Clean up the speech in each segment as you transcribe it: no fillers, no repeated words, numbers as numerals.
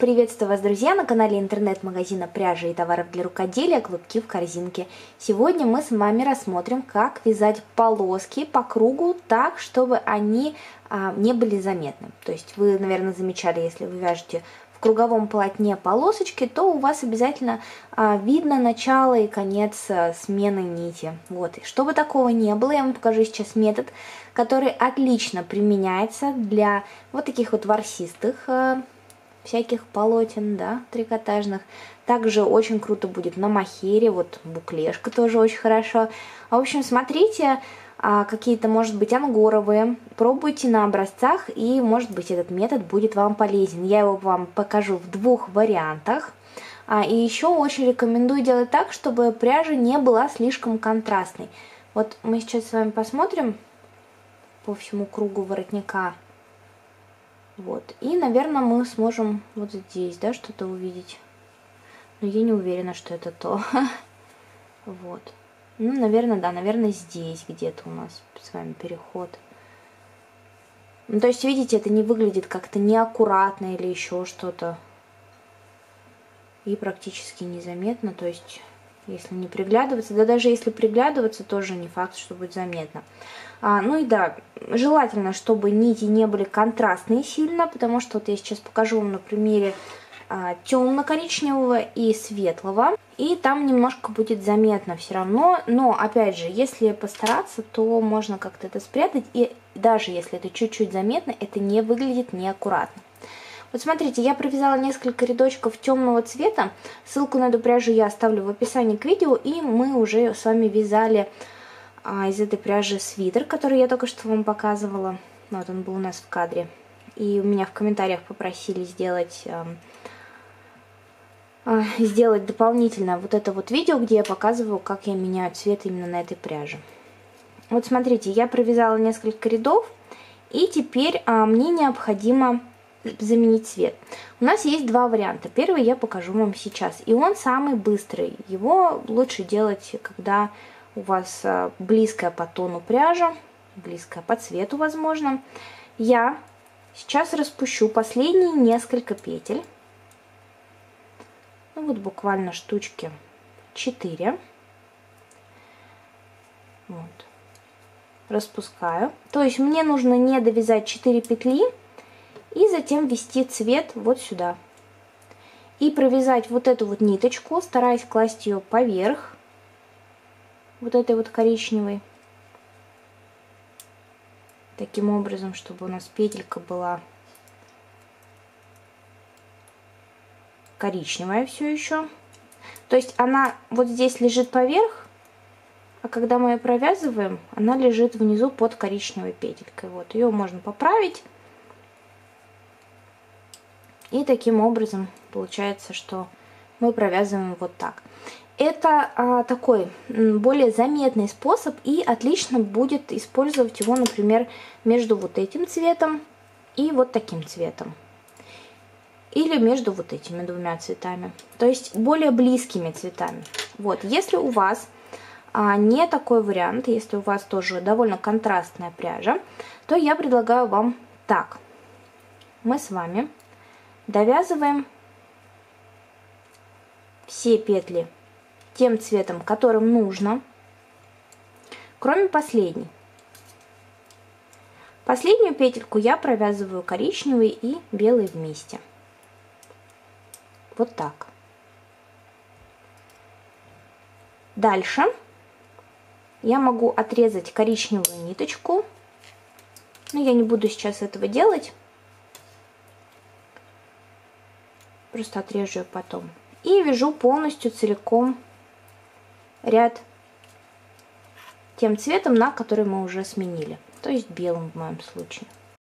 Приветствую вас, друзья, на канале интернет-магазина пряжи и товаров для рукоделия «Клубки в корзинке». Сегодня мы с вами рассмотрим, как вязать полоски по кругу так, чтобы они не были заметны. То есть вы, наверное, замечали, если вы вяжете в круговом полотне полосочки, то у вас обязательно видно начало и конец смены нити. Вот. И чтобы такого не было, я вам покажу сейчас метод, который отлично применяется для вот таких вот ворсистых всяких полотен, да, трикотажных. Также очень круто будет на махере, вот буклешка тоже очень хорошо. В общем, смотрите, какие-то, может быть, ангоровые, пробуйте на образцах, и, может быть, этот метод будет вам полезен. Я его вам покажу в двух вариантах. И еще очень рекомендую делать так, чтобы пряжа не была слишком контрастной. Вот мы сейчас с вами посмотрим по всему кругу воротника. Вот. И, наверное, мы сможем вот здесь, да, что-то увидеть. Но я не уверена, что это то. Вот. Ну, наверное, да, наверное, здесь где-то у нас с вами переход. Ну, то есть, видите, это не выглядит как-то неаккуратно или еще что-то. И практически незаметно. То есть, если не приглядываться, да даже если приглядываться, тоже не факт, что будет заметно. Ну и да, желательно, чтобы нити не были контрастные сильно, потому что вот я сейчас покажу вам на примере темно-коричневого и светлого. И там немножко будет заметно все равно. Но, опять же, если постараться, то можно как-то это спрятать. И даже если это чуть-чуть заметно, это не выглядит неаккуратно. Вот смотрите, я провязала несколько рядочков темного цвета. Ссылку на эту пряжу я оставлю в описании к видео. И мы уже с вами вязали из этой пряжи свитер, который я только что вам показывала. Вот он был у нас в кадре. И у меня в комментариях попросили сделать дополнительно вот это вот видео, где я показываю, как я меняю цвет именно на этой пряже. Вот смотрите, я провязала несколько рядов, и теперь мне необходимо заменить цвет. У нас есть два варианта. Первый я покажу вам сейчас, и он самый быстрый. Его лучше делать, когда у вас близкая по тону пряжа, близкая по цвету, возможно. Я сейчас распущу последние несколько петель. Ну вот буквально штучки 4. Вот. Распускаю. То есть мне нужно не довязать 4 петли и затем ввести цвет вот сюда. И провязать вот эту вот ниточку, стараясь класть ее поверх вот этой вот коричневой. Таким образом, чтобы у нас петелька была коричневая все еще. То есть она вот здесь лежит поверх, а когда мы ее провязываем, она лежит внизу под коричневой петелькой. Вот, ее можно поправить. И таким образом получается, что мы провязываем вот так. Это такой более заметный способ, и отлично будет использовать его, например, между вот этим цветом и вот таким цветом. Или между вот этими двумя цветами. То есть более близкими цветами. Вот, если у вас не такой вариант, если у вас тоже довольно контрастная пряжа, то я предлагаю вам так. Мы с вами довязываем все петли тем цветом, которым нужно, кроме последней. Последнюю петельку я провязываю коричневой и белой вместе. Вот так. Дальше я могу отрезать коричневую ниточку, но я не буду сейчас этого делать. Просто отрежу ее потом. И вяжу полностью целиком ряд тем цветом, на который мы уже сменили. То есть белым в моем случае.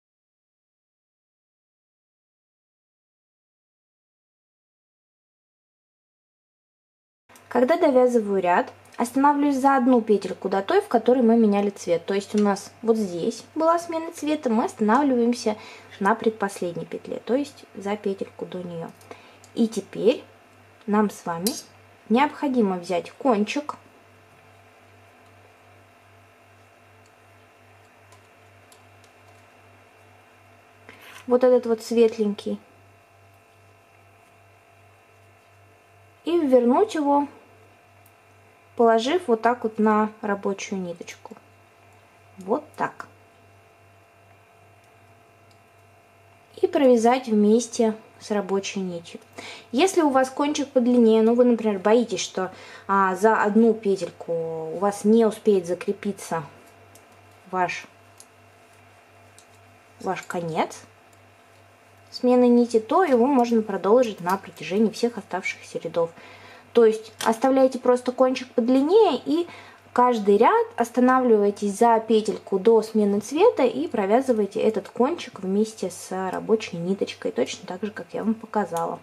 Когда довязываю ряд, останавливаюсь за одну петельку до той, в которой мы меняли цвет. То есть у нас вот здесь была смена цвета, мы останавливаемся на предпоследней петле, то есть за петельку до нее. И теперь нам с вами необходимо взять кончик вот этот вот светленький, и вернуть его, положив вот так вот на рабочую ниточку. Вот так. И провязать вместе с рабочей нитью. Если у вас кончик подлиннее, ну вы, например, боитесь, что за одну петельку у вас не успеет закрепиться ваш конец смены нити, то его можно продолжить на протяжении всех оставшихся рядов. То есть оставляете просто кончик подлиннее и каждый ряд останавливаетесь за петельку до смены цвета и провязываете этот кончик вместе с рабочей ниточкой, точно так же, как я вам показала.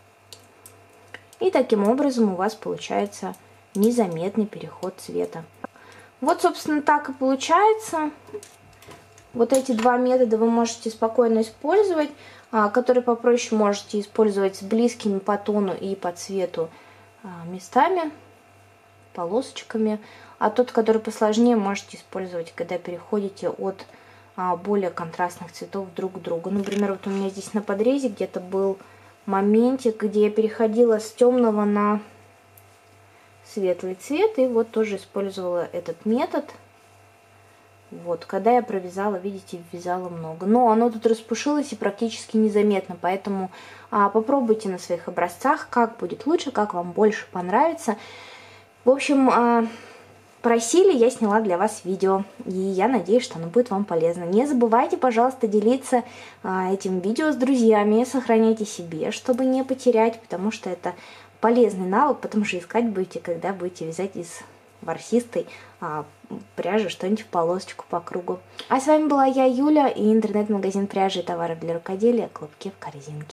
И таким образом у вас получается незаметный переход цвета. Вот, собственно, так и получается. Вот эти два метода вы можете спокойно использовать. Который попроще, можете использовать с близкими по тону и по цвету местами, полосочками. А тот, который посложнее, можете использовать, когда переходите от более контрастных цветов друг к другу. Например, вот у меня здесь на подрезе где-то был моментик, где я переходила с темного на светлый цвет. И вот тоже использовала этот метод. Вот, когда я провязала, видите, ввязала много. Но оно тут распушилось и практически незаметно, поэтому попробуйте на своих образцах, как будет лучше, как вам больше понравится. В общем, просили, я сняла для вас видео, и я надеюсь, что оно будет вам полезно. Не забывайте, пожалуйста, делиться этим видео с друзьями, сохраняйте себе, чтобы не потерять, потому что это полезный навык, потому что искать будете, когда будете вязать из ворсистой пряжи что-нибудь в полосочку по кругу. А с вами была я, Юля, и интернет-магазин пряжи и товаров для рукоделия «Клубки в корзинке».